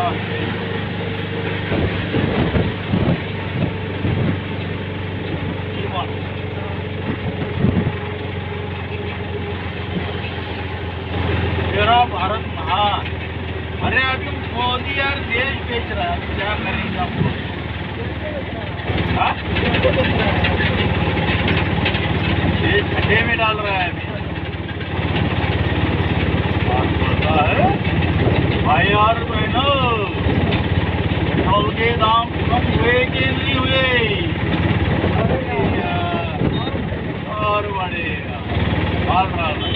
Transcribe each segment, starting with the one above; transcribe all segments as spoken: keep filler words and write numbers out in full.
मेरा भारत महान। अरे अभी मोदी यार देश बेच रहा है, क्या करेंगे आप लोग? देश खड्डे में डाल रहा है अभी। बात करता है भाई और बहनों, पेट्रोल के दाम कम हुए कि नहीं हुए? और बढ़ेगा डाल रहा है।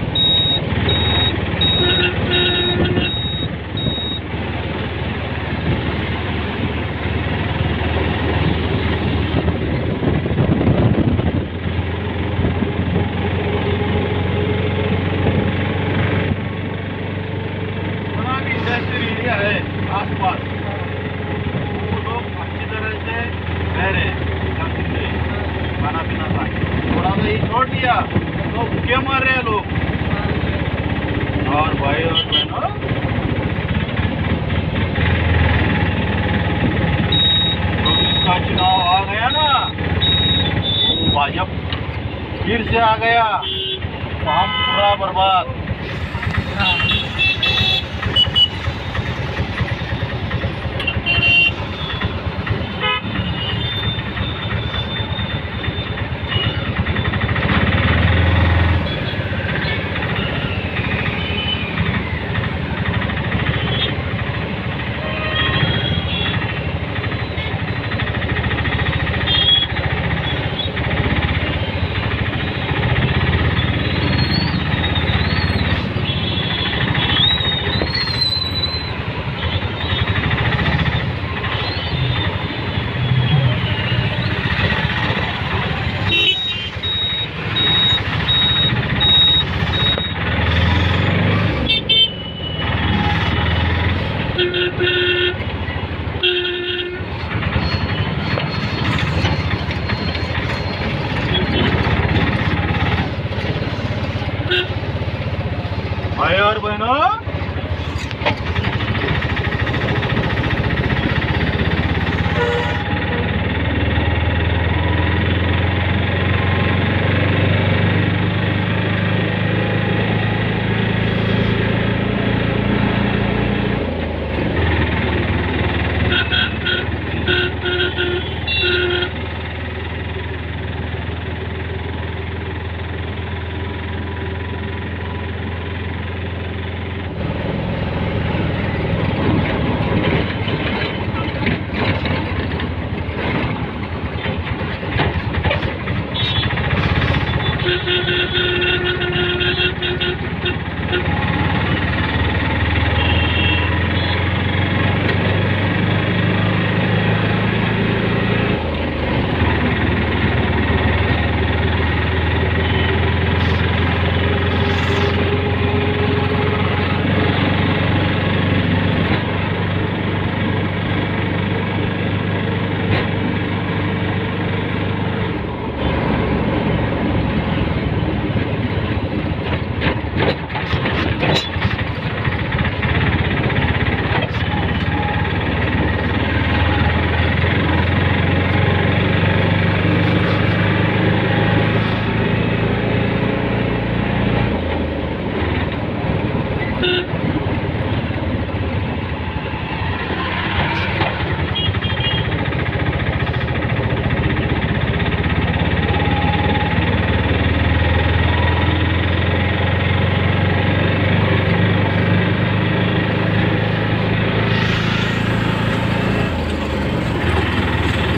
है आसपास वो लोग अच्छी तरह से रह रहे हैं, खाना पीना खा थोड़ा सा ही छोड़ दिया तो भूखे मर रहे हैं लोग। और भाई और बहनों, तो जिसका चुनाव आ गया ना, वो भाजपा फिर से आ गया, तो हम पूरा बर्बाद।